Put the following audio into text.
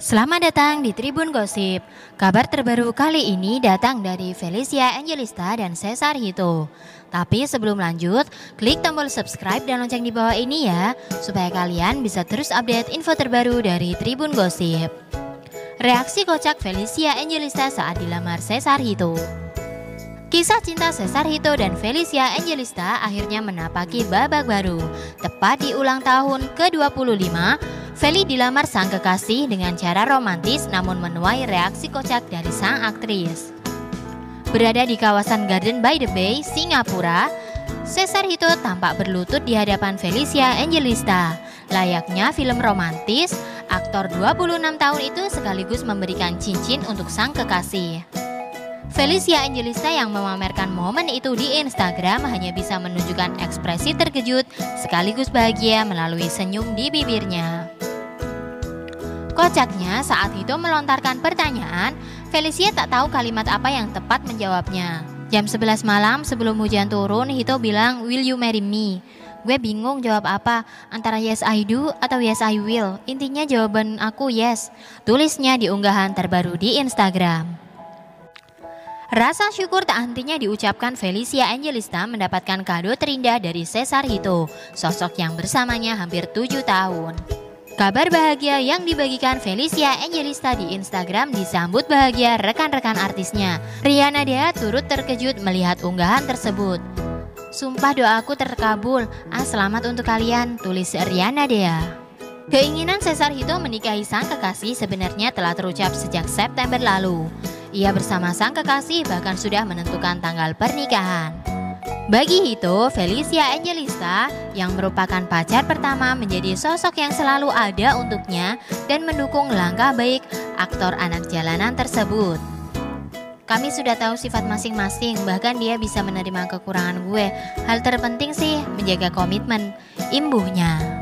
Selamat datang di Tribun Gosip. Kabar terbaru kali ini datang dari Felicia Angelista dan Cesar Hito. Tapi sebelum lanjut, klik tombol subscribe dan lonceng di bawah ini ya, supaya kalian bisa terus update info terbaru dari Tribun Gosip. Reaksi kocak Felicia Angelista saat dilamar Cesar Hito. Kisah cinta Cesar Hito dan Felicia Angelista akhirnya menapaki babak baru. Tepat di ulang tahun ke-25, Feli dilamar sang kekasih dengan cara romantis namun menuai reaksi kocak dari sang aktris. Berada di kawasan Garden by the Bay, Singapura, Cesar Hito tampak berlutut di hadapan Felicia Angelista. Layaknya film romantis, aktor 26 tahun itu sekaligus memberikan cincin untuk sang kekasih. Felicia Angelista yang memamerkan momen itu di Instagram hanya bisa menunjukkan ekspresi terkejut sekaligus bahagia melalui senyum di bibirnya. Kocaknya saat Hito melontarkan pertanyaan, Felicia tak tahu kalimat apa yang tepat menjawabnya. Jam 11 malam sebelum hujan turun, Hito bilang, "Will you marry me?" Gue bingung jawab apa, antara yes I do atau yes I will. Intinya jawaban aku yes, tulisnya di unggahan terbaru di Instagram. Rasa syukur tak hentinya diucapkan Felicia Angelista mendapatkan kado terindah dari Cesar Hito, sosok yang bersamanya hampir 7 tahun. Kabar bahagia yang dibagikan Felicia Angelista di Instagram disambut bahagia rekan-rekan artisnya. Riana Dea turut terkejut melihat unggahan tersebut. "Sumpah doaku terkabul, selamat untuk kalian," tulis Riana Dea. Keinginan Cesar Hito menikahi sang kekasih sebenarnya telah terucap sejak September lalu. Ia bersama sang kekasih bahkan sudah menentukan tanggal pernikahan. Bagi Hito, Felicia Angelista yang merupakan pacar pertama menjadi sosok yang selalu ada untuknya dan mendukung langkah baik aktor anak jalanan tersebut. "Kami sudah tahu sifat masing-masing, bahkan dia bisa menerima kekurangan gue. Hal terpenting sih menjaga komitmen," imbuhnya.